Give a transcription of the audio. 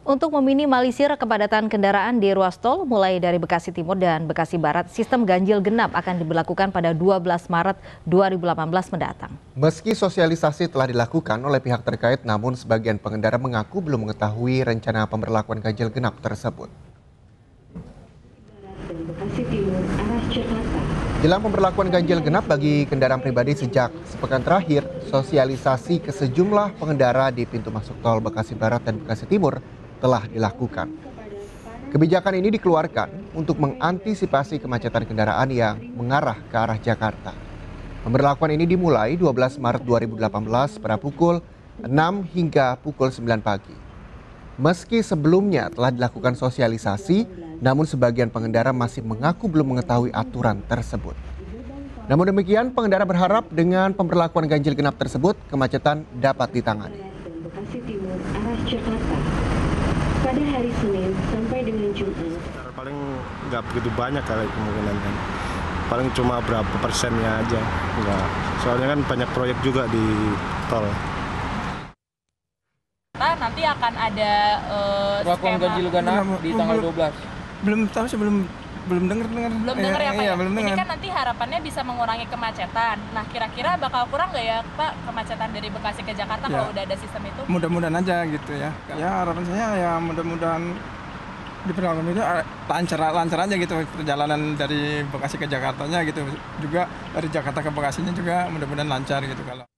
Untuk meminimalisir kepadatan kendaraan di ruas tol mulai dari Bekasi Timur dan Bekasi Barat, sistem ganjil genap akan diberlakukan pada 12 Maret 2018 mendatang. Meski sosialisasi telah dilakukan oleh pihak terkait, namun sebagian pengendara mengaku belum mengetahui rencana pemberlakuan ganjil genap tersebut. Bekasi Timur, arah Jakarta. Jelang pemberlakuan ganjil genap bagi kendaraan pribadi sejak sepekan terakhir, sosialisasi ke sejumlah pengendara di pintu masuk tol Bekasi Barat dan Bekasi Timur telah dilakukan. Kebijakan ini dikeluarkan untuk mengantisipasi kemacetan kendaraan yang mengarah ke arah Jakarta. Pemberlakuan ini dimulai 12 Maret 2018 pada pukul 6 hingga pukul 9 pagi. Meski sebelumnya telah dilakukan sosialisasi, namun sebagian pengendara masih mengaku belum mengetahui aturan tersebut. Namun demikian, pengendara berharap dengan pemberlakuan ganjil genap tersebut, kemacetan dapat ditangani. Bekasi Timur, arah Jakarta. Pada hari Senin sampai dengan Jumat. Paling nggak begitu banyak kali kemungkinan kan. Paling cuma berapa persennya aja. Enggak. Soalnya kan banyak proyek juga di tol. Nanti akan ada skema ganjil genap di tanggal 12. Belum tahu sih, belum dengar. Belum dengar ya Pak? Iya, Ya? belum dengar. Ini kan nanti harapannya bisa mengurangi kemacetan. Nah kira-kira bakal kurang nggak ya Pak kemacetan dari Bekasi ke Jakarta Ya. kalau udah ada sistem itu? Mudah-mudahan aja gitu ya. Ya harapan saya ya mudah-mudahan diperlakukan itu lancar aja gitu perjalanan dari Bekasi ke Jakartanya gitu. Juga dari Jakarta ke Bekasinya juga mudah-mudahan lancar gitu kalau.